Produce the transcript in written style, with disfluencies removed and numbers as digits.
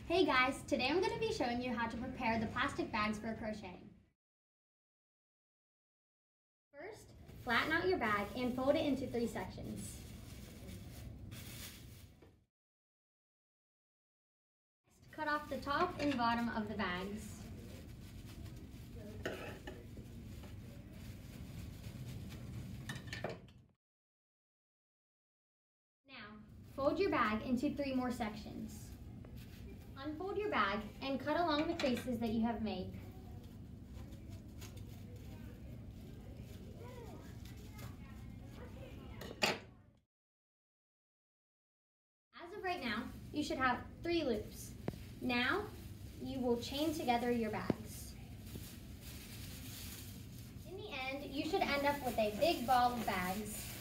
Hey guys, today I'm going to be showing you how to prepare the plastic bags for crocheting. First, flatten out your bag and fold it into 3 sections. Next, cut off the top and bottom of the bags. Now, fold your bag into 3 more sections. Unfold your bag and cut along the creases that you have made. As of right now, you should have 3 loops. Now, you will chain together your bags. In the end, you should end up with a big ball of bags.